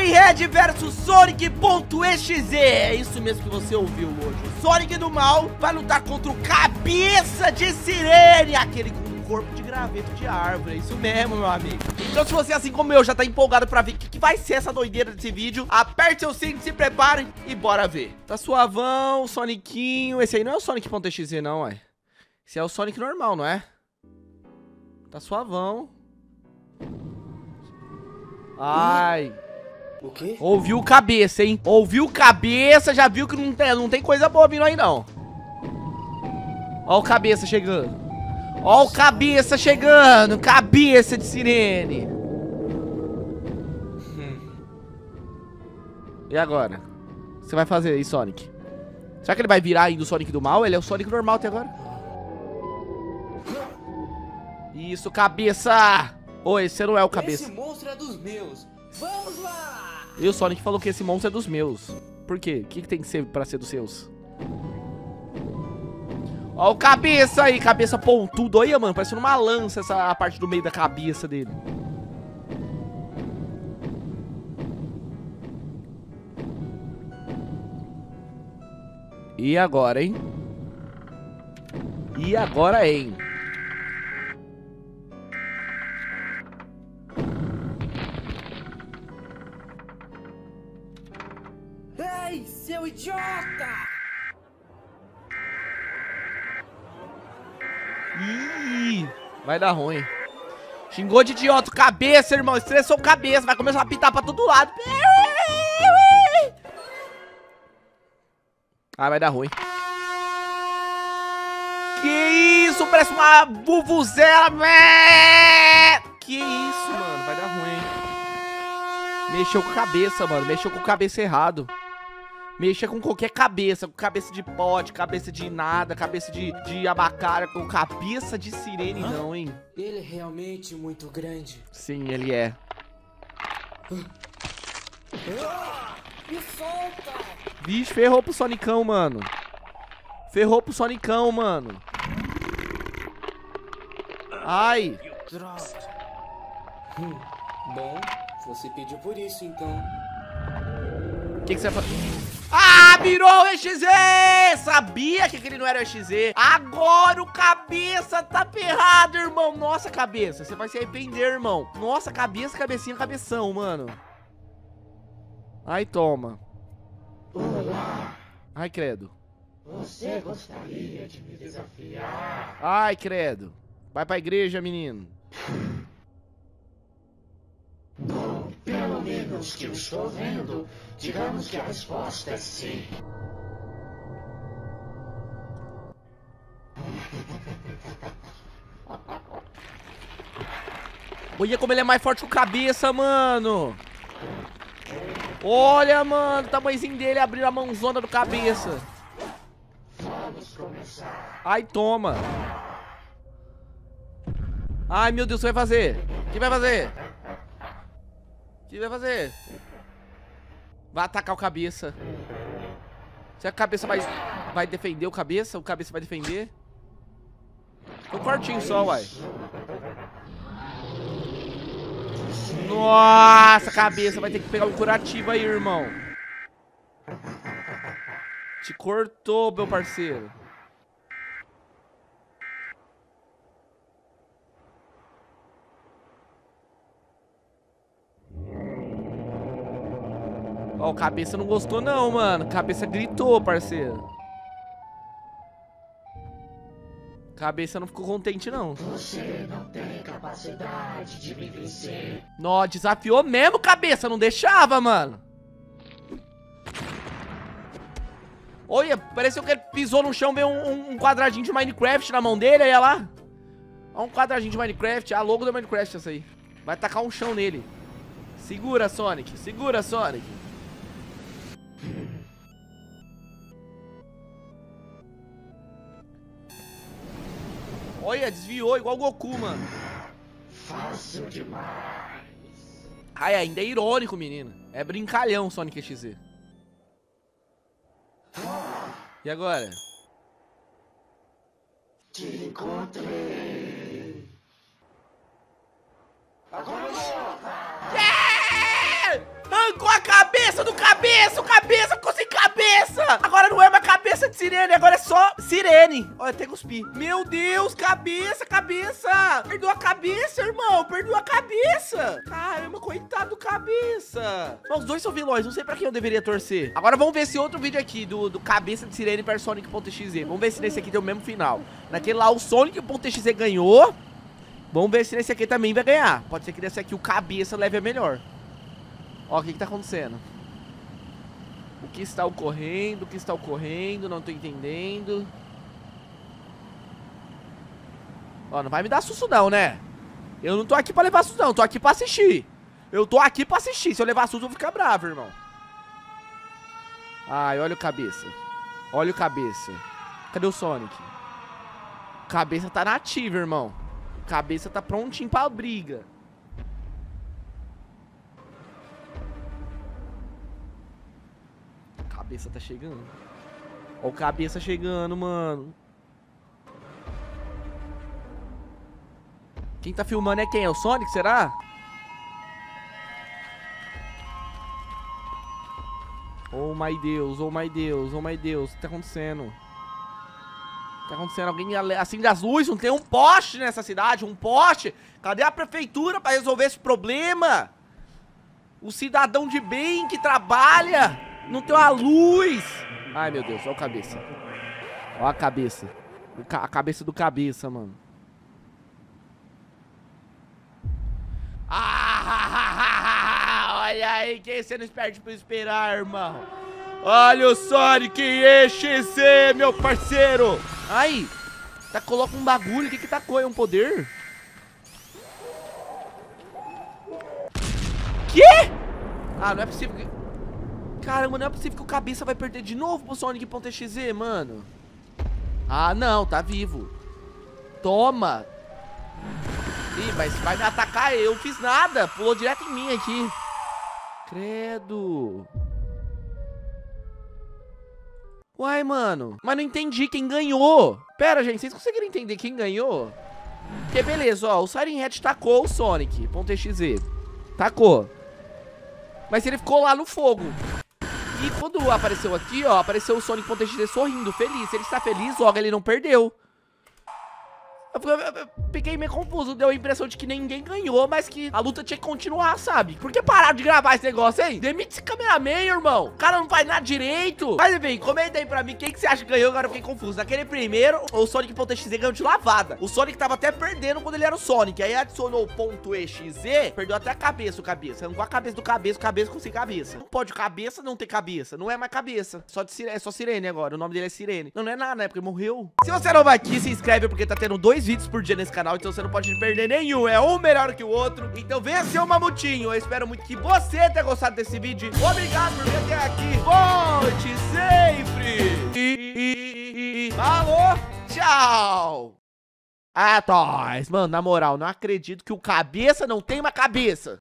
Cuphead versus Sonic.exe. É isso mesmo que você ouviu hoje. O Sonic do mal vai lutar contra o Cabeça de Sirene, aquele com um corpo de graveto de árvore. É isso mesmo, meu amigo. Então se você, assim como eu, já tá empolgado pra ver o que vai ser essa doideira desse vídeo, aperte seu cinto, se preparem e bora ver. Tá suavão, Sonicinho. Esse aí não é o Sonic.exe não, ué. Esse é o Sonic normal, não é? Tá suavão. Ai. O quê? Ouviu o Cabeça, hein? Ouviu o Cabeça, já viu que não tem coisa boa vindo aí, não. Ó o Cabeça chegando. Ó o Cabeça chegando. Cabeça de Sirene. E agora? O que você vai fazer aí, Sonic? Será que ele vai virar ainda o Sonic do mal? Ele é o Sonic normal até agora. Isso, Cabeça! Oi, esse não é o Cabeça. Esse monstro é dos meus. Vamos lá! E o Sonic falou que esse monstro é dos meus. Por quê? O que tem que ser pra ser dos seus? Ó o Cabeça aí, cabeça pontudo. Olha, mano, parecendo uma lança essa parte do meio da cabeça dele. E agora, hein? E agora, hein? Ei, seu idiota! Ih, vai dar ruim. Xingou de idiota, Cabeça, irmão. Estressou o Cabeça, vai começar a pitar pra todo lado. Ah, vai dar ruim. Que isso, parece uma vuvuzela. Que isso, mano, vai dar ruim. Mexeu com a cabeça, mano, mexeu com a cabeça errado. Mexa com qualquer cabeça, com cabeça de pote, cabeça de nada, cabeça de abacara, com cabeça de sirene não, hein? Ele é realmente muito grande. Sim, ele é. Me solta! Vixe, ferrou pro Sonicão, mano. Ferrou pro Sonicão, mano. Ai. Droga. Bom, você pediu por isso, então. O que você vai fazer? Ah, virou o EXE! Sabia que aquele não era o EXE. Agora o Cabeça tá ferrado, irmão. Nossa, Cabeça, você vai se arrepender, irmão. Nossa, cabeça, cabecinha, cabeção, mano. Ai, toma. Olá, Ai, credo. você gostaria de me desafiar? Ai, credo. Vai pra igreja, menino. Bom, pelo menos que eu estou vendo, digamos que a resposta é sim. Olha como ele é mais forte que o Cabeça, mano. Olha, mano, o tamanhozinho dele abrindo a mãozona do Cabeça. Vamos começar. Ai, toma. Ai, meu Deus, o que vai fazer? O que vai fazer? O que vai fazer? Vai atacar o Cabeça. Será que o Cabeça vai defender o Cabeça? O Cabeça vai defender? Ficou cortinho só, uai. Nossa, Cabeça vai ter que pegar um curativo aí, irmão. Te cortou, meu parceiro. Ó, o Cabeça não gostou não, mano. Cabeça gritou, parceiro. Cabeça não ficou contente, não. Você não tem capacidade de me vencer. Nó, desafiou mesmo, Cabeça. Não deixava, mano. Olha, pareceu que ele pisou no chão, veio um quadradinho de Minecraft na mão dele, olha lá. Olha um quadradinho de Minecraft, a logo do Minecraft essa aí. Vai tacar um chão nele. Segura, Sonic. Segura, Sonic. Olha, desviou igual o Goku, mano. Fácil demais. Ai, ainda é irônico, menino. É brincalhão, Sonic EXE. E agora? Te encontrei. Agora volta. Yeah! Arrancou a cabeça do cabeça! O cabeça ficou sem cabeça! Agora não é mais cabeça de sirene, agora é só sirene. Olha, até cuspi. Meu Deus, cabeça! Perdeu a cabeça, irmão! Perdeu a cabeça! Caramba, coitado do cabeça! Mas os dois são vilões, não sei pra quem eu deveria torcer. Agora vamos ver esse outro vídeo aqui do cabeça de sirene para Sonic.exe. Vamos ver se nesse aqui tem o mesmo final. Naquele lá o Sonic.exe ganhou. Vamos ver se nesse aqui também vai ganhar. Pode ser que nesse aqui o cabeça leve a melhor. Ó, o que tá acontecendo? O que está ocorrendo? O que está ocorrendo? Não tô entendendo. Ó, não vai me dar susto não, né? Eu não tô aqui pra levar susto não, tô aqui pra assistir. Eu tô aqui pra assistir. Se eu levar susto eu vou ficar bravo, irmão. Ai, olha o cabeça. Olha o cabeça. Cadê o Sonic? Cabeça tá nativa, irmão. Cabeça tá prontinho pra briga. Cabeça tá chegando. Ó o cabeça chegando, mano. Quem tá filmando é quem? É o Sonic, será? Oh my Deus, oh my Deus, oh my Deus. O que tá acontecendo? Tá acontecendo? Alguém acende as luzes? Não tem um poste nessa cidade? Um poste? Cadê a prefeitura pra resolver esse problema? O cidadão de bem que trabalha não tem uma luz. Ai, meu Deus, olha o cabeça. Olha a cabeça. A cabeça do cabeça, mano. Olha aí, quem você não espera pra esperar, irmão? Olha o Sonic EXE, meu parceiro. Aí, tá, coloca um bagulho. O que que tá com? É um poder? Quê? Ah, não é possível que... Caramba, não é possível que o cabeça vai perder de novo pro Sonic.exe, mano. Ah, não, tá vivo. Toma. Ih, mas vai me atacar, eu não fiz nada. Pulou direto em mim aqui. Credo. Uai, mano. Mas não entendi quem ganhou. Pera, gente, vocês conseguiram entender quem ganhou? Porque beleza, ó, o Siren Head tacou o Sonic.exe. Tacou. Mas ele ficou lá no fogo. E quando apareceu aqui, ó, apareceu o Sonic.exe sorrindo, feliz. Ele está feliz, logo ele não perdeu. Eu fiquei meio confuso, deu a impressão de que ninguém ganhou, mas que a luta tinha que continuar, sabe? Por que pararam de gravar esse negócio aí? Demite esse cameraman, irmão. O cara não faz nada direito. Mas enfim, comenta aí pra mim quem que você acha que ganhou. Agora eu fiquei confuso. Naquele primeiro, o Sonic.exe ganhou de lavada. O Sonic tava até perdendo quando ele era o Sonic. Aí adicionou o .exe, perdeu até a cabeça, o cabeça. Arrancou a cabeça do cabeça, o cabeça com sem cabeça. Não pode o cabeça não ter cabeça. Não é mais cabeça. É só Sirene agora. O nome dele é Sirene. Não é nada, né? Porque morreu. Se você não vai aqui, se inscreve porque tá tendo 2 vídeos por dia nesse canal, então você não pode perder nenhum, é um melhor que o outro. Então venha ser um mamutinho. Eu espero muito que você tenha gostado desse vídeo. Obrigado por vir até aqui. Volte sempre. Falou, tchau. Ah, Toys, mano, na moral, não acredito que o cabeça não tem uma cabeça.